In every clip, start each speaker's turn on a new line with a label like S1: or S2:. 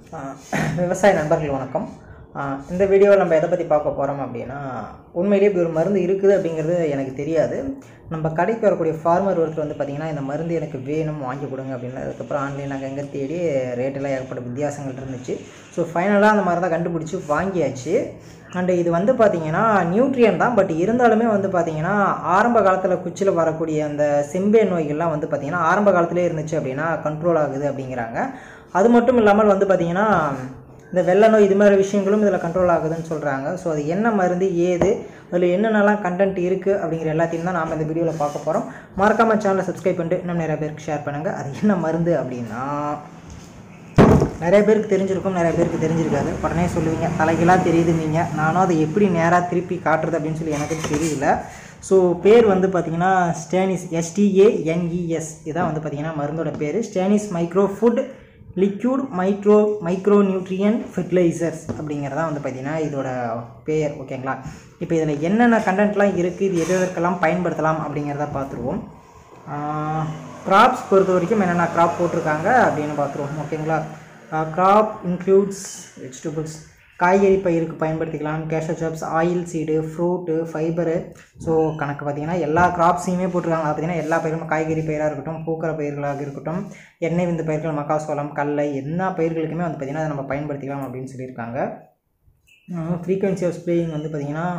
S1: விவசாய நண்பர்கள் வணக்கம். இந்த வீடியோவில் நம்ம எதை பற்றி பார்க்க போகிறோம் அப்படின்னா, உண்மையிலேயே இப்படி ஒரு மருந்து இருக்குது அப்படிங்கிறது எனக்கு தெரியாது. நம்ம கடைக்கு வரக்கூடிய ஃபார்மர் ஒருத்தர் வந்து பார்த்திங்கன்னா, இந்த மருந்து எனக்கு வேணும் வாங்கி கொடுங்க அப்படின்னு. அதுக்கப்புறம் ஆன்லைனில் நாங்கள் எங்கே தேடி ரேட்டெல்லாம் ஏகப்பட்ட வித்தியாசங்கள் இருந்துச்சு. ஸோ ஃபைனலாக அந்த மாதிரி தான் கண்டுபிடிச்சி வாங்கியாச்சு. அண்டு இது வந்து பார்த்திங்கன்னா நியூட்ரியன் தான். பட் இருந்தாலுமே வந்து பார்த்திங்கன்னா ஆரம்ப காலத்தில் குச்சியில் வரக்கூடிய அந்த செம்பே நோய்கள்லாம் வந்து பார்த்திங்கன்னா ஆரம்ப காலத்திலே இருந்துச்சு அப்படின்னா கண்ட்ரோல் ஆகுது அப்படிங்கிறாங்க. அது மட்டும் இல்லாமல் வந்து பார்த்திங்கன்னா இந்த வெள்ளை நோய் இது மாதிரி விஷயங்களும் இதில் கண்ட்ரோல் ஆகுதுன்னு சொல்கிறாங்க. ஸோ அது என்ன மருந்து, ஏது, அதில் என்னென்னலாம் கண்டென்ட் இருக்குது அப்படிங்கிற எல்லாத்தையும் தான் நாம் இந்த வீடியோவில் பார்க்க போகிறோம். மறக்காமல் சேனலை சப்ஸ்கிரைப் பண்ணிட்டு இன்னும் நிறைய பேருக்கு ஷேர் பண்ணுங்கள். அது என்ன மருந்து அப்படின்னா, நிறைய பேருக்கு தெரிஞ்சிருக்கும், நிறைய பேருக்கு தெரிஞ்சிருக்காது. உடனே சொல்லுவீங்க தலைகளாக தெரியுது நீங்கள், நானும் அதை எப்படி நேராக திருப்பி காட்டுறது அப்படின்னு சொல்லி எனக்கு தெரியல. ஸோ பேர் வந்து பார்த்திங்கன்னா ஸ்டேனிஸ், STANES இதான் வந்து பார்த்திங்கன்னா மருந்தோட பேர். Stanes micro food liquid micro nutrient fertilizers அப்படிங்கிறதா வந்து பார்த்திங்கன்னா இதோட பேர். ஓகேங்களா? இப்போ இதில் என்னென்ன கண்டென்ட்லாம் இருக்குது, இது எதற்கெல்லாம் பயன்படுத்தலாம் அப்படிங்கிறத பார்த்துருவோம். க்ராப்ஸ் பொறுத்த வரைக்கும் என்னென்ன க்ராப் போட்டிருக்காங்க அப்படின்னு பார்த்துருவோம். ஓகேங்களா? க்ராப் இன்க்ளூட்ஸ் வெஜிடபிள்ஸ், காய்கறி பயிருக்கு பயன்படுத்திக்கலாம், cash crops, oil seed, fruit, fibre. So கணக்கு பார்த்திங்கன்னா எல்லா கிராப்ஸையுமே போட்டிருக்காங்க. பார்த்திங்கன்னா எல்லா பயிரும் காய்கறி பயிராக இருக்கட்டும், பூக்கிற பயிர்களாக இருக்கட்டும், எண்ணெய் விந்து பயிர்கள், மக்காசோளம், கடலை, எல்லா பயிர்களுக்குமே வந்து பார்த்திங்கன்னா அதை நம்ம பயன்படுத்திக்கலாம் அப்படின்னு சொல்லியிருக்காங்க. ஃப்ரீக்வன்சி ஆஃப் ஸ்ப்ரேயிங் வந்து பார்த்திங்கன்னா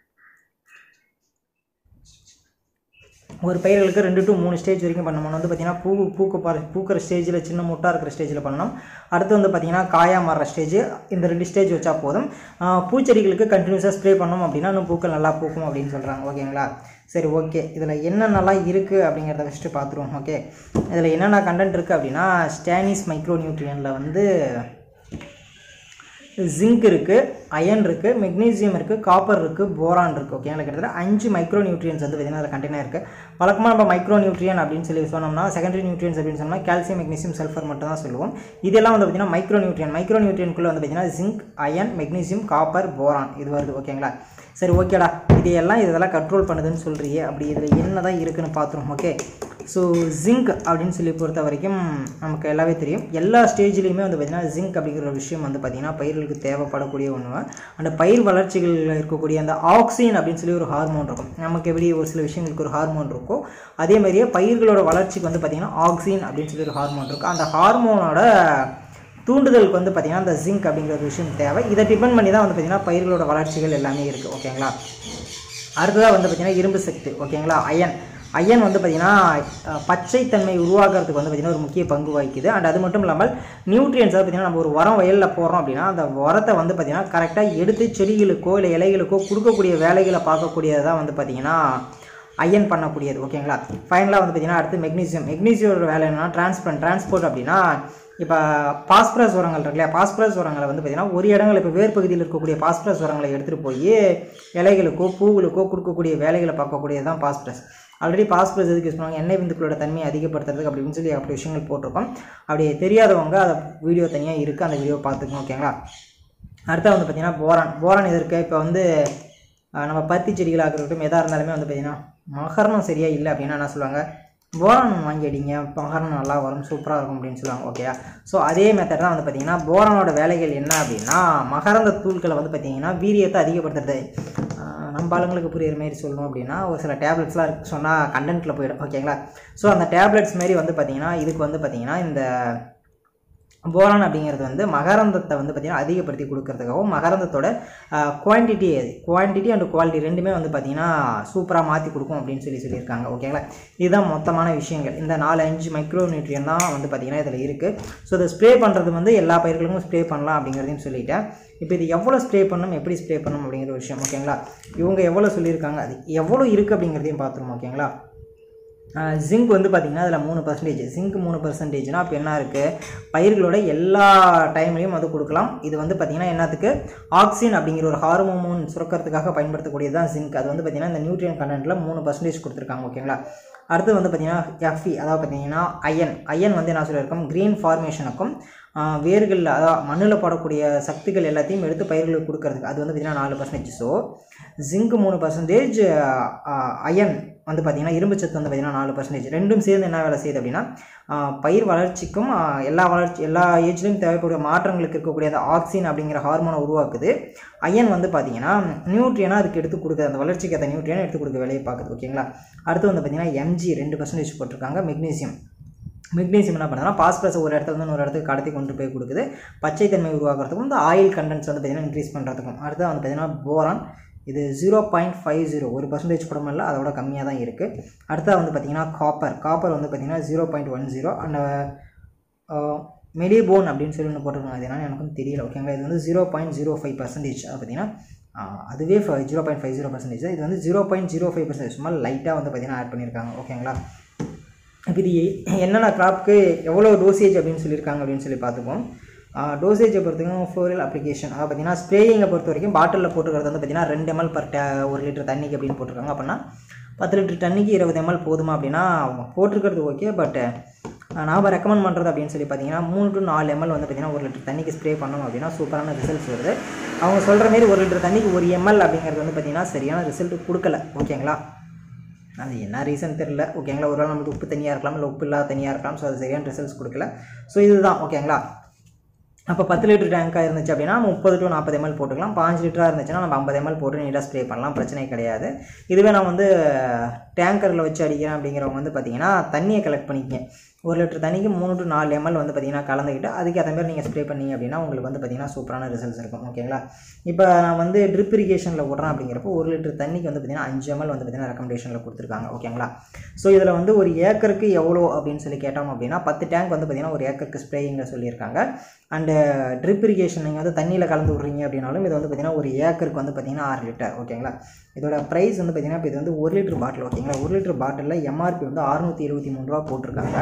S1: ஒரு பயிர்களுக்கு 2 to 3 ஸ்டேஜ் வரைக்கும் பண்ணணும். வந்து பார்த்திங்கன்னா பூக்கிற ஸ்டேஜில், சின்ன முட்டாக இருக்கிற ஸ்டேஜில் பண்ணணும். அடுத்து வந்து பார்த்திங்கன்னா காயாக மாறுற ஸ்டேஜ், இந்த 2 ஸ்டேஜ் வச்சா போதும். பூச்செடிகளுக்கு கண்டினியூஸாக ஸ்ப்ரே பண்ணோம் அப்படின்னா இன்னும் பூக்கள் நல்லா பூக்கும் அப்படின்னு சொல்கிறாங்க. ஓகேங்களா? சரி, ஓகே. இதில் என்னென்னலாம் இருக்குது அப்படிங்கிறத ஃபஸ்ட்டு பார்த்துருவோம். ஓகே, இதில் என்னென்ன கண்டென்ட் இருக்குது அப்படின்னா, ஸ்டேனிஸ் மைக்ரோ நியூட்ரியனில் வந்து ஜிங்க் இருக்குது, அயன் இருக்குது, மெக்னீசியம் இருக்குது, காப்பர் இருக்குது, போரான் இருக்குது. ஓகேங்களா? கிட்டத்தட்ட 5 மைக்ரோ நியூட்ரியன்ஸ் வந்து பார்த்திங்கன்னா அதில் கண்டெய்னாக இருக்குது. வழக்கமாக நம்ம மைக்ரோ நியூட்ரியன் அப்படின்னு சொல்லி சொன்னோம்னா, செகண்டரி நியூட்ரியன்ஸ் அப்படின்னு சொன்னால் கால்சியம், மெக்னீசியம், சல்ஃபர் மட்டும் தான் சொல்லுவோம். இதெல்லாம் வந்து பார்த்திங்கன்னா மைக்ரோ நியூட்ரியனுக்குள்ளே வந்து பார்த்திங்கன்னா zinc, iron, magnesium, copper, boron இது வருது. ஓகேங்களா? சரி, ஓகேடா, இதெல்லாம் கண்ட்ரோல் பண்ணுதுன்னு சொல்கிறியே, அப்படி இதில் என்ன தான் இருக்குதுன்னு பார்த்துருவோம். ஓகே, ஸோ ஜிங்க் அப்படின்னு சொல்லி பொறுத்த வரைக்கும் நமக்கு எல்லாமே தெரியும். எல்லா ஸ்டேஜ்லேயுமே வந்து பார்த்திங்கன்னா ஜிங்க் அப்படிங்கிற ஒரு விஷயம் வந்து பார்த்திங்கன்னா பயிர்களுக்கு தேவைப்படக்கூடிய ஒன்று. அந்த பயிர் வளர்ச்சிகளில் இருக்கக்கூடிய அந்த ஆக்சின் அப்படின்னு சொல்லி ஒரு ஹார்மோன் இருக்கும். நமக்கு எப்படி ஒரு சில விஷயங்களுக்கு ஒரு ஹார்மோன் இருக்கும், அதே மாதிரியே பயிர்களோட வளர்ச்சிக்கு வந்து பார்த்திங்கன்னா ஆக்சின் அப்படின்னு சொல்லி ஒரு ஹார்மோன் இருக்கும். அந்த ஹார்மோனோட தூண்டுதலுக்கு வந்து பார்த்திங்கன்னா அந்த ஜிங்க் அப்படிங்கிற ஒரு விஷயம் தேவை. இதை டிபெண்ட் பண்ணி தான் வந்து பார்த்திங்கன்னா பயிர்களோட வளர்ச்சிகள் எல்லாமே இருக்குது. ஓகேங்களா? அடுத்ததாக வந்து பார்த்திங்கன்னா இரும்பு சக்தி. ஓகேங்களா? அயன் வந்து பார்த்திங்கன்னா பச்சைத்தன்மை உருவாக்குறதுக்கு வந்து பார்த்திங்கன்னா ஒரு முக்கிய பங்கு வகிக்குது. அண்ட் அது மட்டும் இல்லாமல் நியூட்ரியன்ஸ் வந்து பார்த்திங்கன்னா நம்ம ஒரு உரம் வயலில் போடுறோம் அப்படின்னா அந்த உரத்தை வந்து பார்த்திங்கன்னா கரெக்டாக எடுத்து செடிகளுக்கோ இல்லை இலைகளுக்கோ கொடுக்கக்கூடிய வேலைகளை பார்க்கக்கூடியதான் வந்து பார்த்திங்கன்னா அயன் பண்ணக்கூடியது. ஓகேங்களா? ஃபைனலாக வந்து பார்த்திங்கன்னா அடுத்து மெக்னீசியோட வேலை என்னன்னா டிரான்ஸ்போர்ட் அப்படின்னா, இப்போ பாஸ்பரஸ் உரங்கள் இருக்கு இல்லையா, பாஸ்பரஸ் உரங்களை வந்து பார்த்திங்கன்னா ஒரு இடங்கள் இப்போ வேர் பகுதியில் இருக்கக்கூடிய பாஸ்பரஸ் உரங்களை எடுத்துகிட்டு போய் இலைகளுக்கோ பூவுகளுக்கோ கொடுக்கக்கூடிய வேலைகளை பார்க்கக்கூடியது தான் பாஸ்பரஸ். ஆல்ரெடி பாஸ்பரஸ் எதுக்கு யூஸ் பண்ணுவாங்க, எண்ணெய் விந்துக்களோட தன்மையை அதிகப்படுத்துறதுக்கு அப்படின்னு சொல்லி அப்படி விஷயங்கள் போட்டிருக்கோம். அப்படி தெரியாதவங்க அதை வீடியோ தனியாக இருக்குது, அந்த வீடியோ பார்த்துக்கணும். ஓகேங்களா? அடுத்த வந்து பார்த்திங்கன்னா போரான் எதற்கு, இப்போ வந்து நம்ம பருத்தி செடிகளாக இருக்கட்டும் எதாக இருந்தாலுமே வந்து பார்த்திங்கன்னா மகரணம் சரியாக இல்லை அப்படின்னா என்ன சொல்லுவாங்க, போரான் வாங்கி அடிங்க, மகரணம் நல்லா வரும், சூப்பராக இருக்கும் அப்படின்னு சொல்லுவாங்க. ஓகேயா? ஸோ அதே மெத்தட் தான் வந்து பார்த்திங்கன்னா போரானோட வேலைகள் என்ன அப்படின்னா, மகரந்த தூள்களை வந்து பார்த்திங்கன்னா வீரியத்தை அதிகப்படுத்துறது. நம்ம ஆளுங்களுக்கு புரியுற மாரி சொல்லணும் அப்படின்னா ஒரு சில டேப்லெட்ஸ்லாம் சொன்னால் கண்டென்ட்டில் போயிடும். ஓகேங்களா? ஸோ அந்த டேப்லெட்ஸ் மாரி வந்து பார்த்திங்கன்னா இதுக்கு வந்து பார்த்திங்கன்னா இந்த போரான் அப்படிங்கிறது வந்து மகரந்தத்தை வந்து பார்த்திங்கன்னா அதிகப்படுத்தி கொடுக்கறதுக்காகவும் மகரந்தத்தோட குவான்டிட்டி அண்ட் குவாலிட்டி ரெண்டுமே வந்து பார்த்திங்கன்னா சூப்பராக மாற்றி கொடுக்கும் அப்படின்னு சொல்லியிருக்காங்க. ஓகேங்களா? இதுதான் மொத்தமான விஷயங்கள். இந்த 4-5 மைக்ரோ நியூட்ரியன் தான் வந்து பார்த்திங்கன்னா இதில் இருக்குது. ஸோ இதை ஸ்ப்ரே பண்ணுறது வந்து எல்லா பயிர்களுக்கும் ஸ்ப்ரே பண்ணலாம் அப்படிங்கிறதையும் சொல்லிட்டேன். இப்போ இது எவ்வளோ ஸ்ப்ரே பண்ணணும், எப்படி ஸ்ப்ரே பண்ணணும் அப்படிங்கிற ஒரு விஷயம். ஓகேங்களா? இவங்க எவ்வளோ சொல்லியிருக்காங்க, அது எவ்வளோ இருக்குது அப்படிங்கிறதையும் பார்த்துருவோம். ஓகேங்களா? ஜிங்க் வந்து பார்த்திங்கன்னா அதில் 3%, ஜிங்க் 3%னா அப்போ என்ன இருக்குது, பயிர்களோட எல்லா டைம்லையும் வந்து கொடுக்கலாம். இது வந்து பார்த்திங்கன்னா என்னத்துக்கு, ஆக்சின் அப்படிங்கிற ஒரு ஹார்மோன் சுரக்கிறதுக்காக பயன்படுத்தக்கூடியது தான் ஜிங்க். அது வந்து பார்த்திங்கன்னா இந்த நியூட்ரியன் கண்டென்ட்டில் 3% கொடுத்துருக்காங்க. ஓகேங்களா? அடுத்து வந்து பார்த்திங்கன்னா Fe, அதாவது பார்த்திங்கன்னா அயன் வந்து என்ன சொல்லியிருக்கோம், க்ரீன் ஃபார்மேஷனுக்கும் வேர்களில் அதாவது மண்ணில் போடக்கூடிய சக்திகள் எல்லாத்தையும் எடுத்து பயிர்களுக்கு கொடுக்கறதுக்கு அது வந்து பார்த்திங்கன்னா 4%. ஸோ ஜிங்க் 3%, அயன் வந்து பார்த்திங்கன்னா இரும்புச்சத்து வந்து பார்த்திங்கன்னா 4%. ரெண்டும் சேர்ந்து என்ன வேலை செய்யுது அப்படின்னா பயிர் வளர்ச்சிக்கும் எல்லா ஏஜ்லையும் தேவைப்படும் மாற்றங்களுக்கு இருக்கக்கூடிய அந்த ஆக்சின் அப்படிங்கிற ஹார்மோனை உருவாக்குது. அயன் வந்து பார்த்திங்கன்னா நியூட்ரியனாக அதுக்கு எடுத்து கொடுக்குது, அந்த வளர்ச்சிக்கு அந்த நியூட்ரியனை எடுத்து கொடுக்க வேலையை பார்க்குது. ஓகேங்களா. அடுத்து வந்து பார்த்திங்கன்னா Mg 2% போட்டிருக்காங்க. மெக்னீசியம் என்ன பண்ணுறதுனா பாஸ்பரஸ் ஒரு இடத்துல வந்து இன்னொரு இடத்துக்கு கடத்தி கொண்டு போய் கொடுக்குது. பச்சைத்தன்மை உருவாக்குறதுக்கும் இந்த ஆயில் கண்டென்ட்ஸ் வந்து பார்த்திங்கன்னா இன்க்ரீஸ் பண்ணுறதுக்கும். அடுத்து வந்து பார்த்திங்கன்னா போரான், இது 0.50 1% கூட இல்லை, அதோட கம்மியாக தான் இருக்குது. அடுத்தது வந்து பார்த்திங்கன்னா காப்பர் வந்து பார்த்திங்கன்னா 0.10 அண்ட் மெலிபோன் அப்படின்னு சொல்லி ஒன்று போட்டிருக்காங்க. அது என்னன்னு எனக்கும் தெரியல. ஓகேங்களா. இது வந்து 0.05%. அது பார்த்திங்கன்னா அதுவே 0.50%. இது வந்து 0.05% சும்மா லைட்டாக வந்து பார்த்திங்கன்னா ஆட் பண்ணியிருக்காங்க. ஓகேங்களா. இப்போ இது என்னென்ன கிராப்க்கு எவ்வளோ டோசேஜ் அப்படின்னு சொல்லியிருக்காங்க அப்படின்னு சொல்லி பார்த்துப்போம். டோசேஜை பொறுத்தவரைக்கும் ஃபோரியல் அப்ளிகேஷன், அதை பார்த்திங்கன்னா ஸ்ப்ரேயிங்கை பொறுத்த வரைக்கும் பாட்டிலில் போட்டுக்கிறது வந்து பார்த்திங்கன்னா 2 ml per 1 லிட்டர் தண்ணிக்கு அப்படின்னு போட்டிருக்காங்க. அப்படின்னா 10 லிட்டர் தண்ணிக்கு 20 ml போதுமா அப்படின்னா அவங்க போட்டிருக்கிறது ஓகே. பட் நாம் ரெக்கமெண்ட் பண்ணுறது அப்படின்னு சொல்லி பார்த்தீங்கன்னா 3 to 4 ml வந்து பார்த்திங்கன்னா 1 லிட்டர் தண்ணிக்கு ஸ்ப்ரே பண்ணோம் அப்படின்னா சூப்பரான ரிசல்ட்ஸ் வருது. அவங்க சொல்கிற மாரி 1 லிட்டர் தண்ணிக்கு 1 ml அப்படிங்கிறது வந்து பார்த்திங்கன்னா சரியான ரிசல்ட் கொடுக்கல. ஓகேங்களா. அது என்ன ரீசன் தெரியல. ஓகேங்களா. ஒரு வேளை நம்மளுக்கு உப்பு தனியாக இருக்கலாம், இல்லை உப்பு இல்லாத தனியாக இருக்கலாம். ஸோ அது சரியான ரிசல்ட்ஸ் கொடுக்கல. ஸோ இதுதான். ஓகேங்களா. அப்போ 10 லிட்டர் டேங்காக இருந்துச்சு அப்படின்னா 30 to 40 ml போட்டுக்கலாம். 5 லிட்டராக இருந்துச்சுன்னா நம்ம 50 ml போட்டு நீட்டாக ஸ்ப்ரே பண்ணலாம், பிரச்சனை கிடையாது. இதுவே நான் வந்து டேங்கரில் வச்சு அடிக்கிறேன் அப்படிங்கிறவங்க வந்து பார்த்திங்கன்னா தண்ணியை கலெக்ட் பண்ணிக்கங்க. 1 லிட்டர் தண்ணிக்கு 3 to 4 ml வந்து பார்த்திங்கன்னா கலந்துக்கிட்டு அதுக்கு அதே மாதிரி நீங்கள் ஸ்ப்ரே பண்ணிங்க அப்படின்னா உங்களுக்கு வந்து பார்த்திங்கன்னா சூப்பரான ரிசல்ட்ஸ் இருக்கும். ஓகேங்களா. இப்போ நான் வந்து ட்ரிப் இரிகேஷனில் விட்றேன் அப்படிங்கிறப்போ 1 லிட்டர் தண்ணிக்கு வந்து பார்த்திங்கன்னா 5 ml வந்து பார்த்திங்கன்னா ரெக்கமெண்டேஷனில் கொடுத்துருக்காங்க. ஓகேங்களா. ஸோ இதில் வந்து ஒரு ஏக்கருக்கு எவ்வளோ அப்படின்னு சொல்லி கேட்டோம் அப்படின்னா 10 டேங்க் வந்து பார்த்திங்கன்னா ஒரு ஏக்கருக்கு ஸ்ப்ரேயிங்கில் சொல்லியிருக்காங்க. அண்டு ட்ரிப் இரிகேஷன் நீங்கள் வந்து தண்ணியில் கலந்து விட்றீங்க அப்படின்னாலும் இது வந்து பார்த்திங்கன்னா ஒரு ஏக்கருக்கு வந்து பார்த்திங்கன்னா 6 லிட்டர். ஓகேங்களா. இதோட ப்ரைஸ் வந்து பார்த்திங்கன்னா இப்போ இது வந்து 1 லிட்டர் பாட்டில். ஓகேங்களா. 1 லிட்டர் பாட்டிலில் MRP வந்து 673 ரூபா போட்டிருக்காங்க.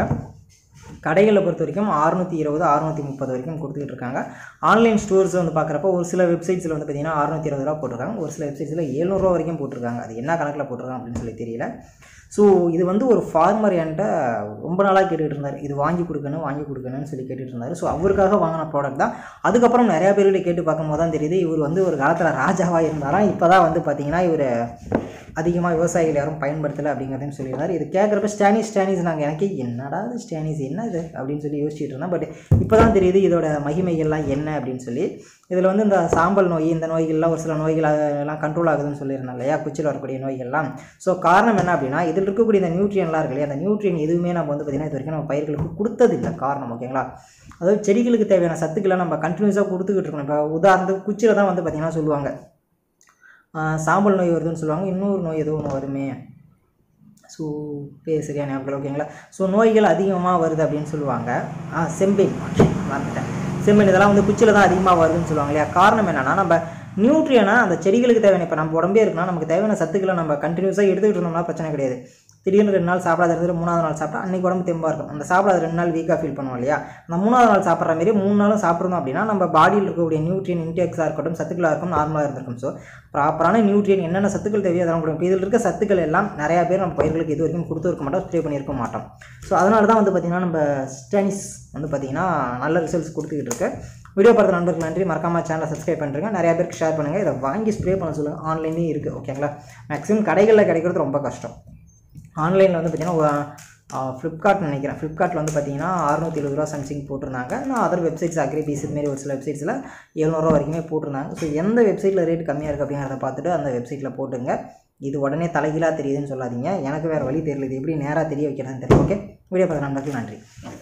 S1: கடைகளை பொறுத்த வரைக்கும் 620 630 வரைக்கும் கொடுத்துக்கிட்டு இருக்காங்க. ஆன்லைன் ஸ்டோர்ஸ் வந்து பார்க்குறப்போ ஒரு சில வெப்சைட்ஸில் வந்து பார்த்திங்கன்னா 620 ரூபா போட்டிருக்காங்க. ஒரு சில வெப்சைட்ஸில் 700 ரூபா வரைக்கும் போட்டிருக்காங்க. அது என்ன கணக்கில் போட்டிருக்காங்க அப்படின்னு சொல்லி தெரியல. ஸோ இது வந்து ஒரு ஃபார்மர் என்கிட்ட ரொம்ப நாளாக கேட்டுக்கிட்டு இருந்தார், இது வாங்கி கொடுக்கணும்னு சொல்லி கேட்டுட்டு இருந்தார். ஸோ அவருக்காக வாங்கின ப்ராடக்ட் தான். அதுக்கப்புறம் நிறையா பேர்கிட்ட கேட்டு பார்க்கும்போது தான் தெரியுது இவர் வந்து ஒரு காலத்தில் ராஜாவாக இருந்தாராம். இப்போ தான் வந்து பார்த்திங்கன்னா இவர் அதிகமாக விவசாயிகள் யாரும் பயன்படுத்தலை அப்படிங்கிறதையும் சொல்லியிருந்தார். இது கேட்குறப்ப ஸ்டானிஸ் நாங்கள் எனக்கு என்னடா இது ஸ்டானிஸ் என்ன இது அப்படின்னு சொல்லி யோசிச்சுட்டு இருந்தேன். பட் இப்போ தான் தெரியுது இதோட மகிமைகள்லாம் என்ன அப்படின்னு சொல்லி. இதில் வந்து இந்த சாம்பல் நோய், இந்த நோய்கள்லாம் ஒரு சில நோய்கள் எல்லாம் கண்ட்ரோல் ஆகுதுன்னு சொல்லியிருந்தேன் இல்லையா, குச்சியில் வரக்கூடிய நோய்கள்லாம். ஸோ காரணம் என்ன அப்படின்னா இதில் இருக்கக்கூடிய இந்த நியூட்ரியன்லாம் இருக்கு இல்லையா, அந்த நியூட்ரியன் எதுவுமே நம்ம வந்து பார்த்திங்கன்னா இது வரைக்கும் நம்ம பயிர்களுக்கு கொடுத்ததில்லை. காரணம் ஓகேங்களா. அதாவது செடிகளுக்கு தேவையான சத்துக்களை நம்ம கண்டினியூஸாக கொடுத்துக்கிட்டு இருக்கணும். இப்போ உதாரணத்துக்கு குச்சியில் தான் வந்து பார்த்திங்கன்னா சொல்லுவாங்க சாம்பல் நோய் வருதுன்னு சொல்லுவாங்க. இன்னொரு நோய் ஏதோ ஒன்று வருமே, ஸோ பேர் சரியான ஞாபகம். ஓகேங்களா. ஸோ நோய்கள் அதிகமாக வருது அப்படின்னு சொல்லுவாங்க. செம்பெயின், வந்துட்டேன், செம்பெயின் இதெல்லாம் வந்து குச்சியில் தான் அதிகமாக வருதுன்னு சொல்லுவாங்க இல்லையா. காரணம் என்னென்னா நம்ம நியூட்ரியனை அந்த செடிகளுக்கு தேவையான, இப்போ நம்ம உடம்பே இருக்குன்னா நமக்கு தேவையான சத்துக்களை நம்ம கண்டினியூஸாக எடுத்துக்கிட்டு இருந்தோம்னா பிரச்சனை கிடையாது. திடீர்னு 2 நாள் சாப்பிடாத இருந்துட்டு 3வது நாள் சாப்பிட்டா அன்றைக்கி உடம்பு தெம்பாக இருக்கும். அந்த சாப்பிடாத 2 நாள் வீக்காக ஃபீல் பண்ணுவோம் இல்லையா. அந்த 3வது நாள் சாப்பிட்ற மாரி 3 நாளும் சாப்பிட்றோம் அப்படின்னா நம்ம பாடியில் இருக்கக்கூடிய நியூட்ரியன் இன்டேக்ஸாக இருக்கட்டும், சத்துக்களாக இருக்கும், நார்மலாக இருந்திருக்கும். ஸோ ப்ராப்பரான நியூட்ரியன் என்னென்ன சத்துக்கள் தேவையோ அதெல்லாம் கொடுக்கும். இப்போ இதில் இருக்க சத்துக்கள் எல்லாம் நிறையா பேர் நம்ம பயிர்களுக்கு இது வரைக்கும் கொடுத்து இருக்க மாட்டோம், ஸ்ப்ரே பண்ணியிருக்க மாட்டோம். ஸோ அதனால தான் வந்து பார்த்திங்கன்னா நம்ம ஸ்டானிஸ் வந்து பார்த்திங்கன்னா நல்ல ரிசல்ட்ஸ் கொடுத்துக்கிட்டு இருக்கு. வீடியோ பார்த்த நண்பர்களுக்கு நன்றி. மறக்காமல் சேனலை சப்ஸ்கிரைப் பண்ணுறேங்க, நிறையா பேருக்கு ஷேர் பண்ணுங்கள். இதை வாங்கி ஸ்ப்ரே பண்ண சொல்லுங்கள். ஆன்லைன்லேயும் இருக்குது. ஓகேங்களா. மேக்ஸிமம் கடைகளில் கிடைக்கிறது ரொம்ப கஷ்டம். ஆன்லைனில் வந்து பார்த்திங்கன்னா ஃப்ளிப்கார்ட் நினைக்கிறேன், ஃப்ளிப்கார்ட்டில் வந்து பார்த்திங்கன்னா 670 ரூபா சம்திங் போட்டிருந்தாங்க. நான் அதர் வெப்சைட்ஸ் அக்ரிபீஸ் இதுமாரி ஒரு சில வெப்சைட்ஸில் 700 ரூபா வரைக்குமே போட்டிருந்தாங்க. ஸோ எந்த வெப்சைட்டில் ரேட் கம்மியாக இருக்குது அப்படிங்கிறத பார்த்துட்டு அந்த வெப்சைட்டில் போட்டுங்க. இது உடனே தலைகீழாக தெரியுதுன்னு சொல்லாதீங்க, எனக்கு வேறு வழி தெரியல, இது எப்படி நேராக தெரிய வைக்கிறதுன்னு தெரியும். ஓகே, வீடியோ பார்த்த நண்பர்களுக்கு நன்றி.